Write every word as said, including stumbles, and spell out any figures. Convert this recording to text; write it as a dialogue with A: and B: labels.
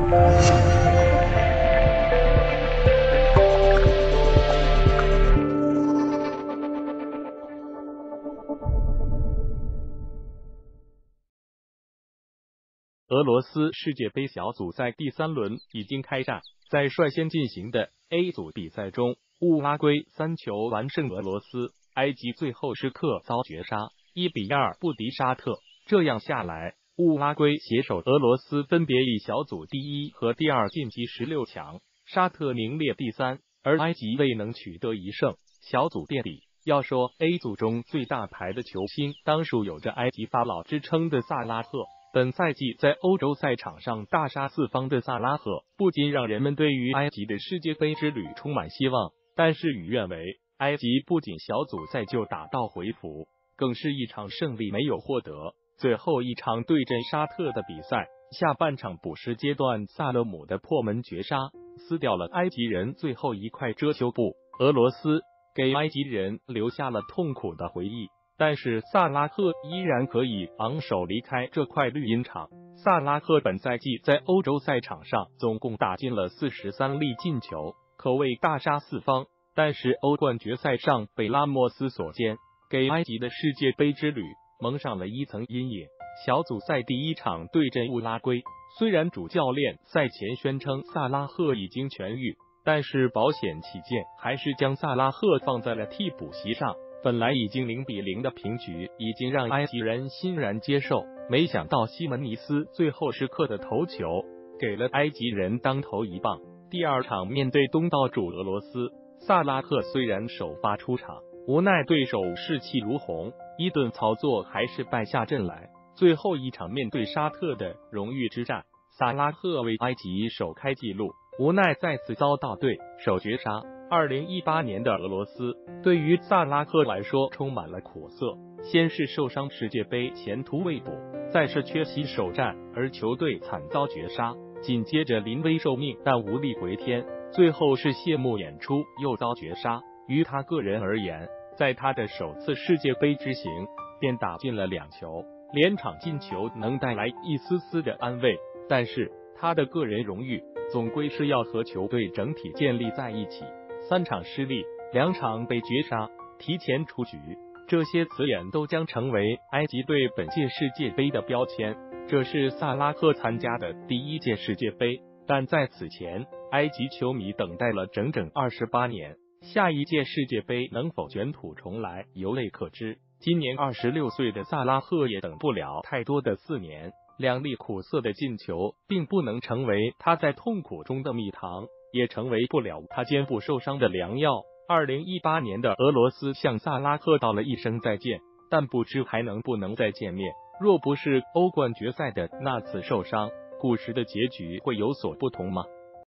A: 俄罗斯世界杯小组赛第三轮已经开战，在率先进行的 A 组比赛中，乌拉圭三球完胜俄罗斯，埃及最后时刻遭绝杀，一比二不敌沙特。这样下来，乌拉圭携手俄罗斯分别以小组第一和第二晋级十六强，沙特名列第三，而埃及未能取得一胜，小组垫底。要说 A 组中最大牌的球星，当属有着埃及法老之称的萨拉赫。本赛季在欧洲赛场上大杀四方的萨拉赫，不仅让人们对于埃及的世界杯之旅充满希望，但事与愿违，埃及不仅小组赛就打道回府，更是一场胜利没有获得。最后一场对阵沙特的比赛，下半场补时阶段，萨勒姆的破门绝杀，撕掉了埃及人最后一块遮羞布。俄罗斯给埃及人留下了痛苦的回忆。但是萨拉赫依然可以昂首离开这块绿茵场。萨拉赫本赛季在欧洲赛场上总共打进了四十三粒进球，可谓大杀四方。但是欧冠决赛上被拉莫斯所歼，给埃及的世界杯之旅蒙上了一层阴影。小组赛第一场对阵乌拉圭，虽然主教练赛前宣称萨拉赫已经痊愈，但是保险起见，还是将萨拉赫放在了替补席上。本来已经零比零的平局，已经让埃及人欣然接受，没想到西门尼斯最后时刻的头球，给了埃及人当头一棒。第二场面对东道主俄罗斯，萨拉赫虽然首发出场，无奈对手士气如虹，一顿操作还是败下阵来。最后一场面对沙特的荣誉之战，萨拉赫为埃及首开纪录，无奈再次遭到对手绝杀。二零一八年的俄罗斯对于萨拉赫来说充满了苦涩，先是受伤世界杯前途未卜，再是缺席首战而球队惨遭绝杀，紧接着临危受命但无力回天，最后是谢幕演出又遭绝杀。于他个人而言，在他的首次世界杯之行便打进了两球，连场进球能带来一丝丝的安慰，但是他的个人荣誉总归是要和球队整体建立在一起。三场失利，两场被绝杀，提前出局，这些词眼都将成为埃及队本届世界杯的标签。这是萨拉赫参加的第一届世界杯，但在此前，埃及球迷等待了整整二十八年。下一届世界杯能否卷土重来，犹未可知。今年二十六岁的萨拉赫也等不了太多的四年，两粒苦涩的进球并不能成为他在痛苦中的蜜糖，也成为不了他肩部受伤的良药。二零一八年的俄罗斯向萨拉赫道了一声再见，但不知还能不能再见面。若不是欧冠决赛的那次受伤，故事的结局会有所不同吗？